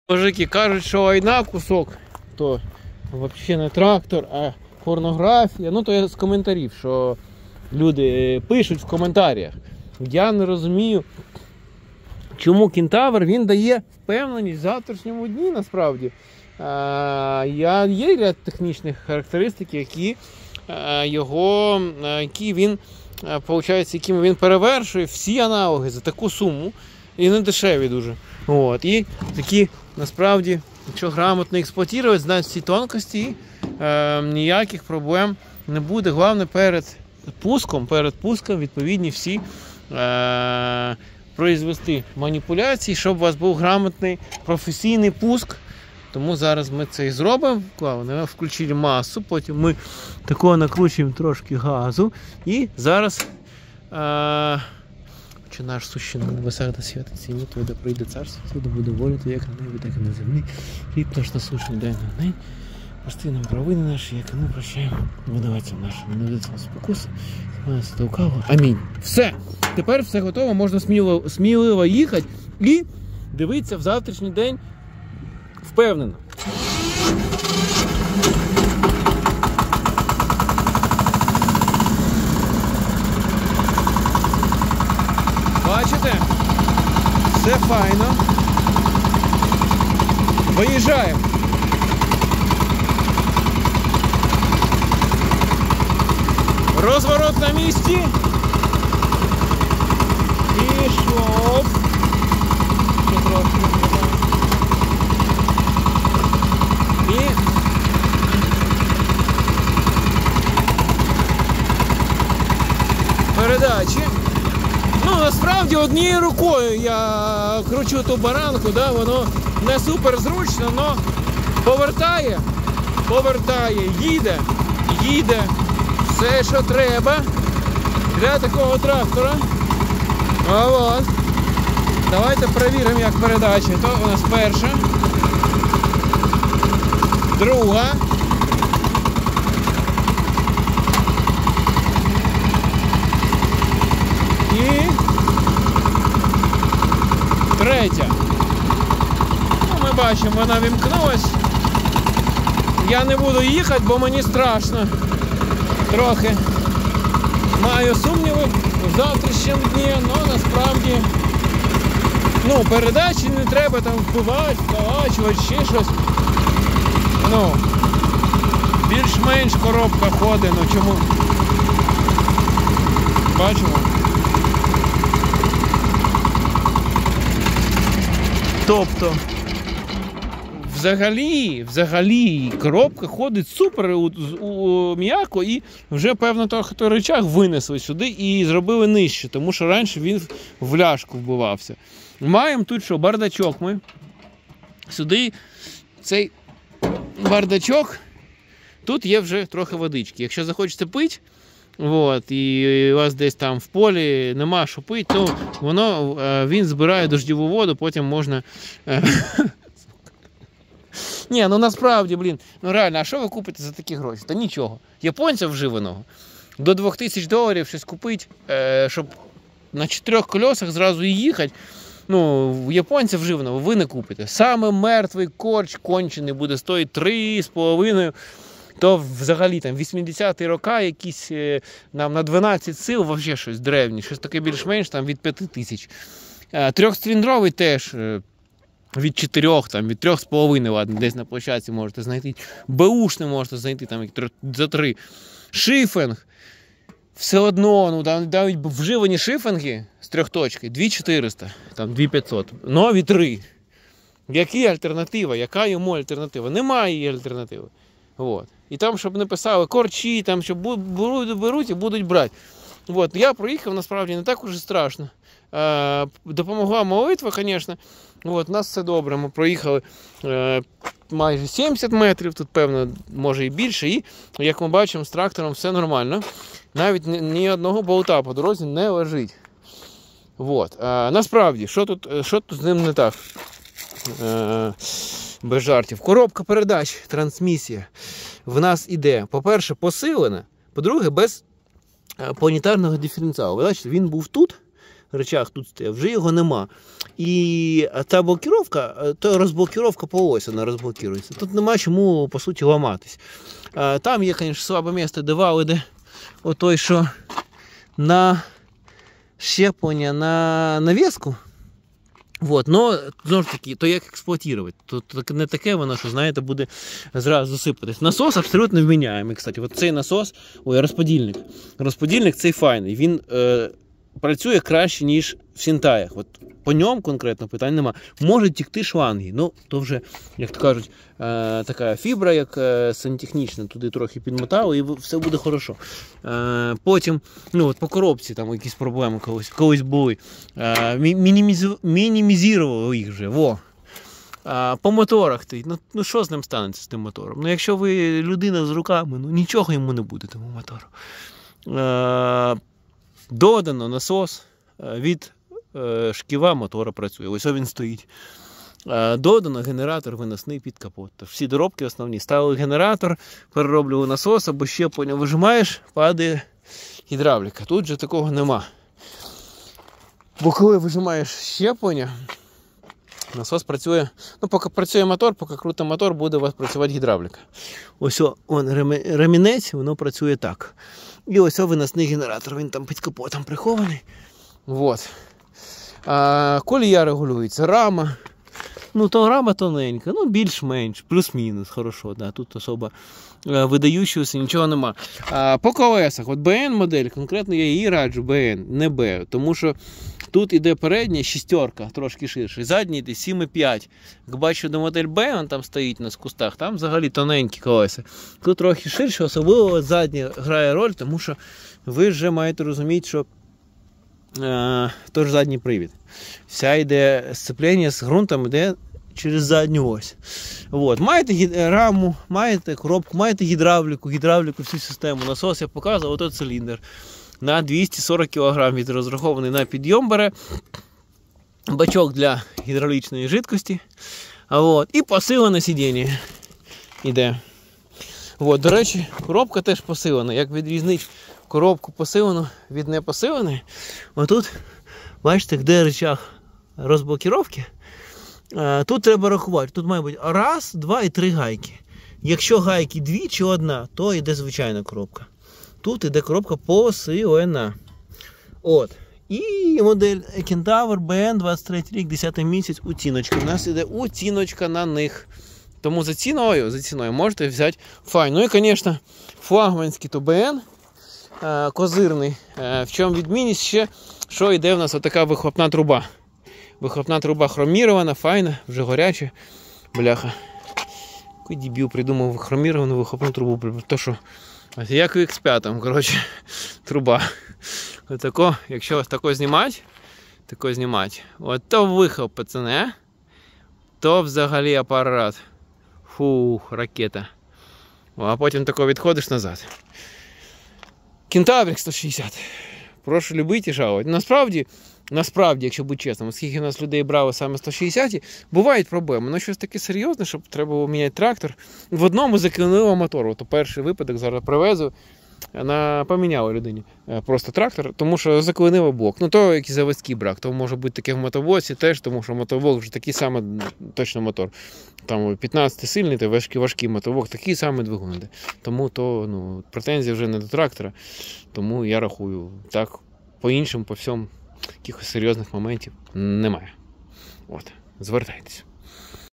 Мужики кажуть, що війна кусок, то взагалі не трактор, а порнографія. Ну, то я з коментарів, що люди пишуть в коментарях. Я не розумію, чому Кентавр, він дає впевненість в завтрашньому дні, насправді. Є ряд технічних характеристик, якими він перевершує всі аналоги за таку суму. І не дешеві дуже. От. І такі, насправді, якщо грамотно експлуатувати, знають всі тонкості, ніяких проблем не буде. Головне, перед пуском відповідні всі произвести маніпуляції, щоб у вас був грамотний професійний пуск. Тому зараз ми це і зробимо. Ми включили масу, потім ми такого накручуємо трошки газу. І зараз... Чи наш сущий на небесах да святиться ім'я Твоє, да прийде царство Твоє, да буде воля Твоя, як на небі, так і на землі. Хліб наш насущний дай нам день. Прости нам провини наші, як і ми прощаємо винуватцям нашим. Не наведеться нас спокусу, нас лукавого. Амінь. Все. Тепер все готово, можна сміливо їхати і дивитися в завтрашній день впевнено. Бачите? Все файно. Виїжджаємо. Розворот на місці. Пішов. Ще трошки. І передачі. Ну, насправді, однією рукою я кручу ту баранку, да, воно не супер зручно, але повертає, їде, все, що треба для такого трактора. От. Давайте перевіримо, як передача. То у нас перша, друга. І третя. Ну, ми бачимо, вона вімкнулась. Я не буду їхати, бо мені страшно. Трохи маю сумніви в завтрашньому дні, але насправді передачі не треба там вбивати, вколачувати, ще щось. Більш-менш коробка ходить, чому? Бачимо? Тобто, взагалі, коробка ходить супер м'яко і вже, певно, трохи той рычаг винесли сюди і зробили нижче, тому що раніше він в ляшку вбивався. Маємо тут що, бардачок ми. Сюди цей бардачок, тут є вже трохи водички. Якщо захочете пити, і у вас десь там в полі нема що пити, то він збирає дощову воду, потім можна... Ні, насправді, реально, а що ви купите за такі гроші? Та нічого. Японця вживаного. До $2000 щось купити, щоб на 4 колесах зразу і їхати. Японця вживаного ви не купите. Саме мертвий корч кончений буде стоїти 3,5. То взагалі там 80-ті роки якісь нам на 12 сил, взагалі щось древнє, щось таке більш-менш там від 5000. Трьохциліндровий теж від 4, там, від 3,5, ладно, десь на площадці можете знайти. Беушний можете знайти там за 3. Шифінг. Все одно, навіть вживані шифінги з 3 точки 2400, там 2500, нові 3. Яка альтернатива? Яка йому альтернатива? Немає її альтернативи. І там, щоб не писали корчі, там, щоб беруть і будуть брати. Я проїхав, насправді, не так уже страшно. Допомогла молитва, звісно. У нас все добре. Ми проїхали майже 70 метрів, тут, певно, може і більше. І, як ми бачимо, з трактором все нормально. Навіть ні одного болта по дорозі не лежить. Насправді, що тут з ним не так? Без жартів. Коробка передач, трансмісія в нас іде, по-перше, посилена, по-друге, без планетарного диференціалу. Ви бачите, він був тут, речах тут стояв, вже його нема. І ця блокіровка, то розблокіровка по ось вона розблокірується. Тут нема чому, по суті, ламатись. Там є, звісно, слабе місце, де вал іде отой, що на щеплення на навіску. Вот, но, знову ж таки, то як експлуатувати. Тут не таке воно, що, знаєте, буде зразу засипатись. Насос абсолютно вміняємий, кстати. От цей насос, розподільник. Розподільник цей файний. Він працює краще, ніж в Сінтаях. От по ньому конкретно питань нема. Можуть текти шланги. Ну, то вже, як то кажуть, така фібра, як сантехнічна, туди трохи підмотали, і все буде хорошо. Потім, ну, от по коробці там якісь проблеми колись були. Мінімізували їх вже. Во. По моторах ти, ну що з ним станеться, з тим мотором? Ну, якщо ви людина з руками, ну нічого йому не буде тому мотору. Додано насос від шківа мотора працює. Ось він стоїть. Додано генератор виносний під капот. Тож всі доробки основні. Ставили генератор, перероблювали насос, або щеплення вижимаєш, падає гідравліка. Тут же такого нема. Бо коли вижимаєш щеплення, насос працює, ну поки працює мотор, поки крути мотор, буде у вас працювати гідравліка. Ось ремінець, воно працює так. І ось виносний генератор, він там під капотом прихований. Вот. Колія регулюється, рама. Ну, то рама тоненька, ну, більш-менш, плюс-мінус, хорошо, да, тут особо видаючогося нічого нема. По колесах, от BN модель, конкретно я її раджу, BN, не B, тому що тут іде передня шістерка, трошки ширше, задній йде 7,5. Як бачу, до модель B, він там стоїть на кустах, там взагалі тоненькі колеса. Тут трохи ширше, особливо задня грає роль, тому що ви вже маєте розуміти, що тож задній привід. Вся йде сцеплення з ґрунтом, йде через задню ось. Вот. Маєте раму, маєте коробку, маєте гідравліку, всю систему. Насос я показував, ото циліндр. На 240 кг від розрахований на підйом бере. Бачок для гідравлічної жидкості. Вот. І посилене сидіння йде. Вот. До речі, коробка теж посилена. Як відрізнити коробку посилену від непосиленої? Отут, бачите, де рычаг розблокіровки. Тут треба рахувати. Тут має бути раз, два і три гайки. Якщо гайки дві чи одна, то йде звичайна коробка. Тут йде коробка посилена. От. І модель Кентавр BN 23 рік, 10 місяць, оціночка. У нас йде оціночка на них. Тому за ціною можете взяти файн. Ну і, звісно, флагманський то BN, козирний. В чому відмінність ще, що йде в нас отака вихлопна труба. Вихлопна труба хромірована, файна, вже горяча. Бляха. Який дебіл придумав хроміровану вихлопну трубу. То що, як у X5, коротше, труба. Отако, якщо ось тако знімати, от то вихлоп, пацани, то взагалі апарат. Фух, ракета. А потім тако відходиш назад. Кентаврик 160. Прошу любити і жалувати. Насправді, якщо бути чесним, оскільки у нас людей брали саме 160, бувають проблеми. Ну, щось таке серйозне, щоб треба було міняти трактор. В одному заклинило мотор. От перший випадок зараз привезу, поміняли людині просто трактор, тому що заклинило блок. Ну, то якийсь заводський брак. То може бути таке в мотоблоці теж, тому що мотоблок вже такий самий точно мотор. Там 15-сильний, то важкий мотоблок, такий самий двигун іде. Тому то, ну, претензії вже не до трактора. Тому я рахую, так, по-іншому, по всьому, якихось серйозних моментів немає. От, звертайтеся.